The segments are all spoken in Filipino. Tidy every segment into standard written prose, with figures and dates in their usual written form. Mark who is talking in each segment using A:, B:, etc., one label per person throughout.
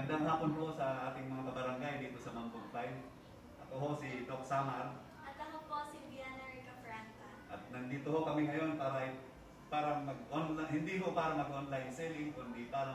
A: Magandang hapon po sa ating mga kabarangay dito sa Mambog 5. Ako ho si Doc Samar.
B: At ako po si Viana Rica Franca.
A: At nandito ho kami ngayon para mag-online, hindi ho para mag-online selling, kundi para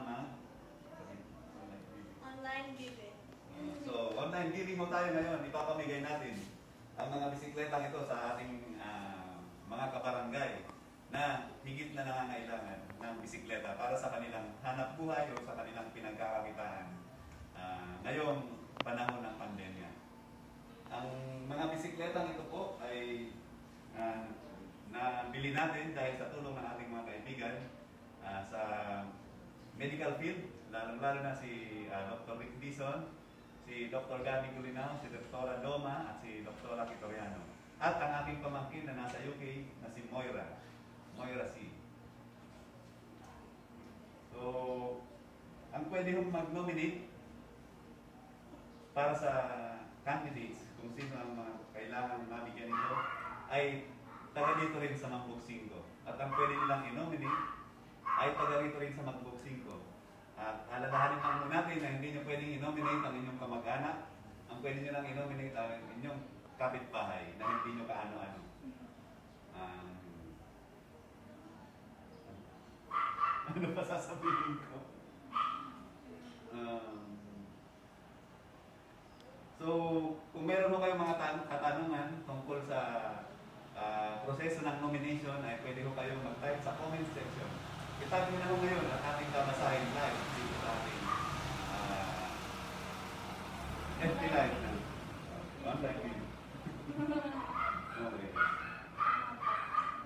B: Online giving.
A: So, online giving ho tayo ngayon. Ipapamigay natin ang mga bisikletang ito sa ating mga kabarangay na higit na nangangailangan ng bisikleta para sa kanilang hanap buhay o sa kanilang pinagkakakitaan ngayong panahon ng pandemya. Ang mga bisikletang ito po ay nabili natin dahil sa tulong ng ating mga kaibigan sa medical field, lalo na si Dr. Rick Dizon, si Dr. Gabby Gulinao, si Dr. Loma at si Dr. Kitoriano. At ang aking pamangkin na nasa UK na si Moira C. So, ang pwede hong mag-nominate para sa candidates, kung sino ang mga kailangan mabigyan nito, ay taga dito rin sa Mambog 5. At ang pwede nilang i-nominate ay taga dito rin sa Mambog 5. At alalahanin lang mo natin na hindi nyo pwedeng i-nominate ang inyong kamag-anak. Ang pwede nyo lang i-nominate ang inyong kapitbahay na hindi nyo kaano-ano. Ano pa sasabihin ko? So, kung meron mo kayong mga katanungan tungkol sa proseso ng nomination, ay pwede ko kayong mag-type sa comment section. Itype nyo na ho ngayon at ating babasahin live.